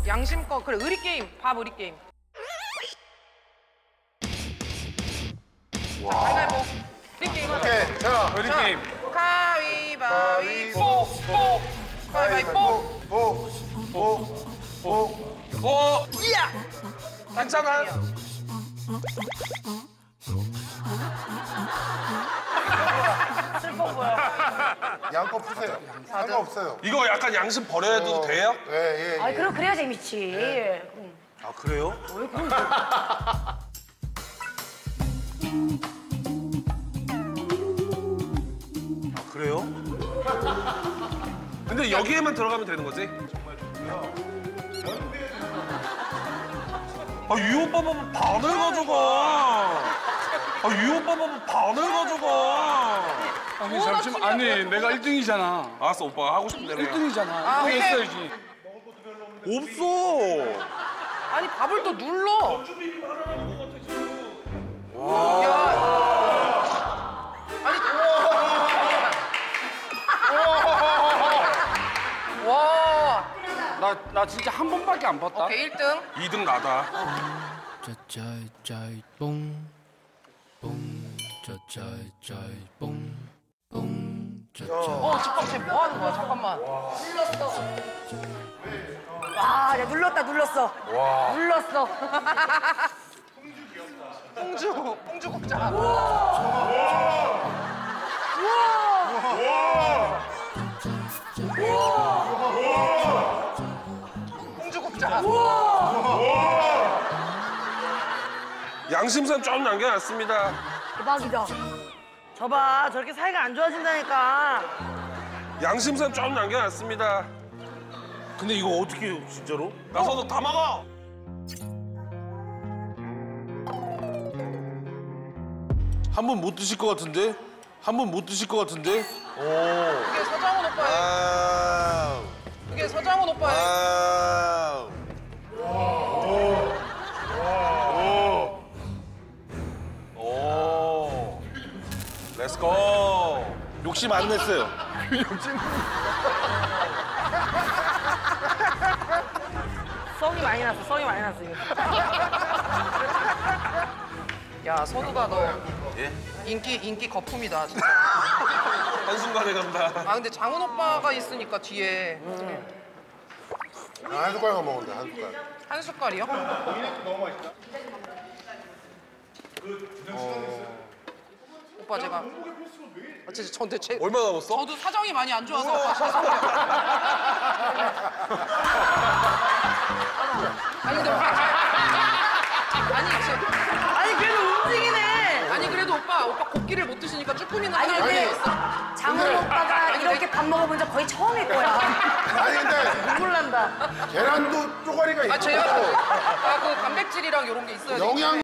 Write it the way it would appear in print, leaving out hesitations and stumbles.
양심껏 그래 의리 게임 밥 의리 게임. 자, 가위바위보. 의리 게임 하자. 오케이, 자, 의리 게임. 가위바위보. 가위바위보. 이야. 괜찮아. 슬퍼 보여. 양껏 푸세요. 상관없어요. 이거 약간 양심 버려도 돼요? 예. 아, 그럼 그래야 재밌지. 아 그래요? 아 그래요? 근데 여기에만 들어가면 되는 거지? 아, 유 오빠 보면 반을 가져가. 아, 유 오빠 보면 반을 가져가. 아니 잠시만, 아니 내가 1등이잖아. 알았어, 오빠가 하고 싶은 대로 해. 1등이잖아. 아, 그거 오케이. 했어야지. 없어. 아니 밥을 또 눌러. 야. 아니. 와. 나 진짜 한 번밖에 안 봤다. 오케이 1등. 2등 나다. 짜짜짜이 뽕, 뽕, 짜짜짜이 뽕, 뽕, 짜짜. 집밥 쟤뭐 하는 거야? 잠깐만. 와, 야, 눌렀어. 눌렀어. 홍주 굽자. 홍주 굽자. 양심상 좀 남겨놨습니다. 대박이다. 저봐, 저렇게 사이가 안 좋아진다니까. 양심상 좀 남겨놨습니다. 근데 이거 어떻게 해요, 진짜로? 나서도 다 먹어. 한 번 못 드실 것 같은데? 한 번 못 드실 것 같은데? 그게 서장훈 오빠의. 그게 서장훈 오빠의. 오. 렛츠고. 욕심 안 냈어요. 썩이 많이 났어, 이거. 야 선우가 너 인기 거품이다 진짜. 한순간에 간다. 아 근데 장훈 오빠가 있으니까 뒤에 한 숟가락만 먹으면 돼, 한 숟가락. 한 숟갈이요? 오빠 제가 근데 얼마 남았어? 저도 사정이 많이 안 좋아서 오빠 죄송해요. 아니 근데 오빠 아니, 그래도 움직이네. 아니 그래도 오빠 고기를 못 드시니까 쭈꾸미는 아니, 하나 근데 있어. 장훈 오빠가 이렇게 밥 먹어본 적 거의 처음일 거야. 아니, 근데 눈물 난다. 계란도 쪼가리가 있고. 제가 그 단백질이랑 이런 게 있어야지. 영양